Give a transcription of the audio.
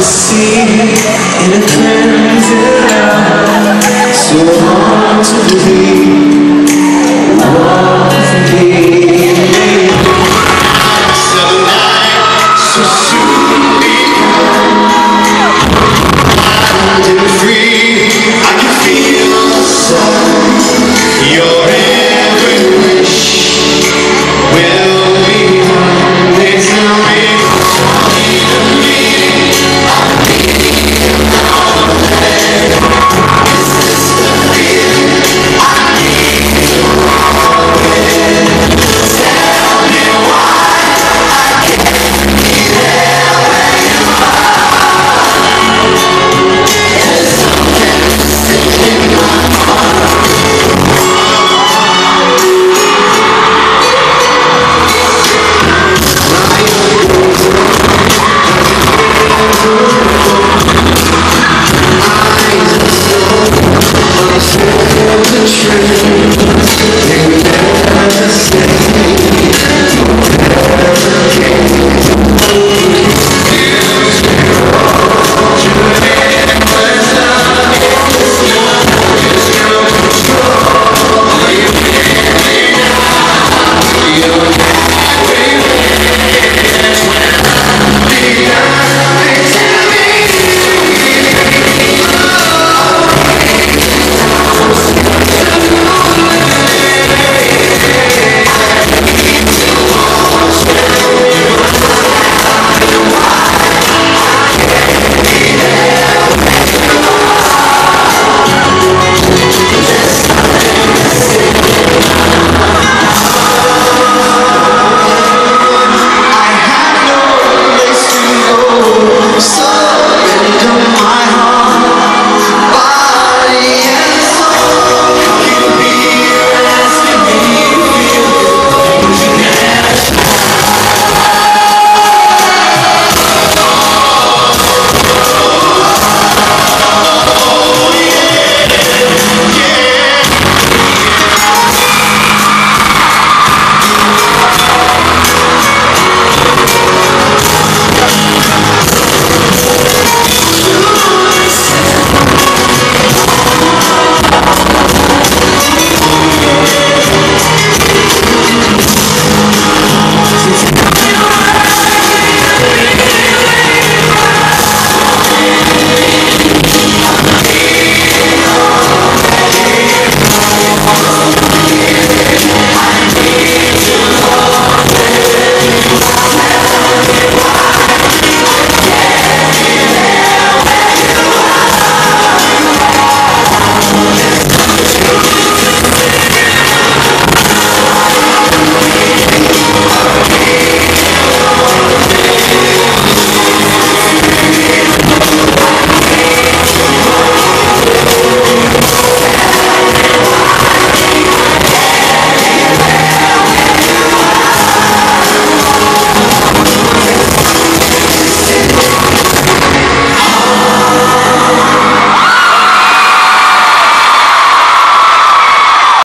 sea in a cleansing light, so hard to believe, want to be me. So the night so soon become wild and free. I can feel the sun, your every wish will be one. They tell me the truth.